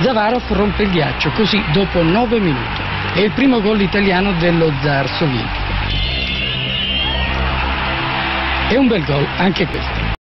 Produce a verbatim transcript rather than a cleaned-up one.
Zavarov rompe il ghiaccio, così dopo nove minuti. È il primo gol italiano dello zar sovietico. È un bel gol anche questo.